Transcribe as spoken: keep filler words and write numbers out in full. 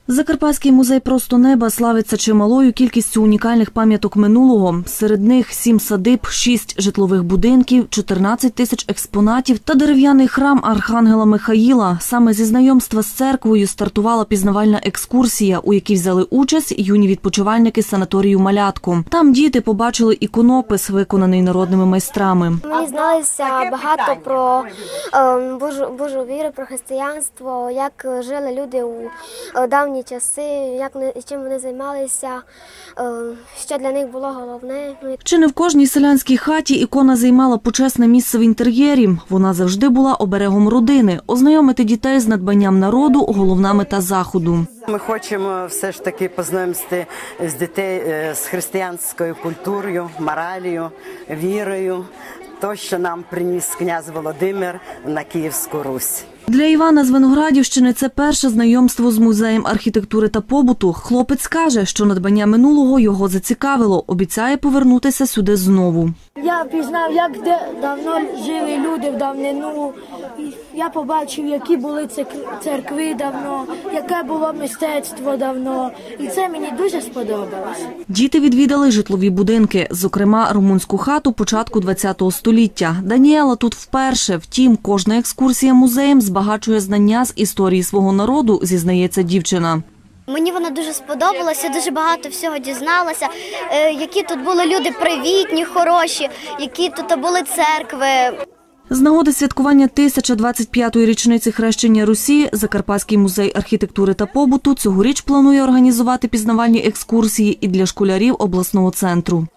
Закарпатський музей «Просто неба» славиться чималою кількістю унікальних пам'яток минулого. Серед них сім садиб, шість житлових будинків, чотирнадцять тисяч експонатів та дерев'яний храм Архангела Михаїла. Саме зі знайомства з церквою стартувала пізнавальна екскурсія, у якій взяли участь юні відпочивальники санаторію «Малятко». Там діти побачили іконопис, виконаний народними майстрами. Ми дізналися багато про е, Божу, Божу віру, про християнство, як жили люди у е, давні часи, як чим вони займалися, що для них було головне. Чи не в кожній селянській хаті ікона займала почесне місце в інтер'єрі. Вона завжди була оберегом родини. Ознайомити дітей з надбанням народу – головна мета заходу. Ми хочемо все ж таки познайомити з дітей з християнською культурою, моралію, вірою, то, що нам приніс князь Володимир на Київську Русь. Для Івана з Виноградівщини це перше знайомство з музеєм архітектури та побуту. Хлопець каже, що надбання минулого його зацікавило. Обіцяє повернутися сюди знову. Я пізнав, як де давно жили люди в давнину. Я побачив, які були церкви давно, яке було мистецтво давно. І це мені дуже сподобалось. Діти відвідали житлові будинки, зокрема румунську хату початку ХХ століття. Даніела тут вперше. Втім, кожна екскурсія музеєм збагачує знання з історії свого народу, зізнається дівчина. Мені вона дуже сподобалася, дуже багато всього дізналася, які тут були люди привітні, хороші, які тут були церкви. З нагоди святкування тисяча двадцять п'ятої річниці хрещення Русі Закарпатський музей архітектури та побуту цьогоріч планує організувати пізнавальні екскурсії і для школярів обласного центру.